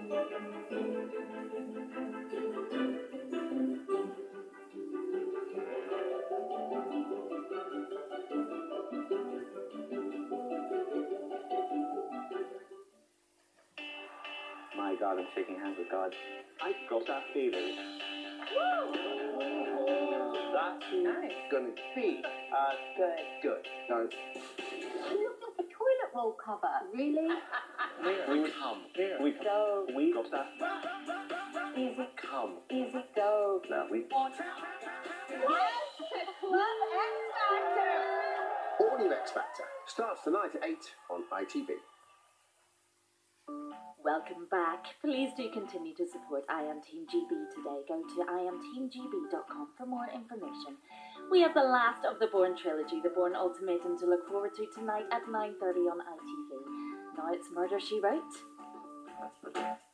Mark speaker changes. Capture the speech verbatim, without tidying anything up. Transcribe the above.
Speaker 1: My God, I'm shaking hands with God. I got that feeling.
Speaker 2: Woo!
Speaker 1: That's
Speaker 2: Nice.
Speaker 1: gonna be uh,
Speaker 2: Good.
Speaker 1: good. No,
Speaker 2: You look like a toilet roll cover. Really?
Speaker 1: we come. We
Speaker 2: Go.
Speaker 1: We got that.
Speaker 2: Easy.
Speaker 1: Come.
Speaker 2: Easy go.
Speaker 1: Now we.
Speaker 2: Yes! Club X Factor!
Speaker 3: All New X Factor starts tonight at eight on I T V.
Speaker 4: Welcome back. Please do continue to support I Am Team G B today. Go to I am team G B dot com for more information. We have the last of the Bourne trilogy, the Bourne Ultimatum, to look forward to tonight at nine thirty on I T V. Now it's Murder, She Wrote.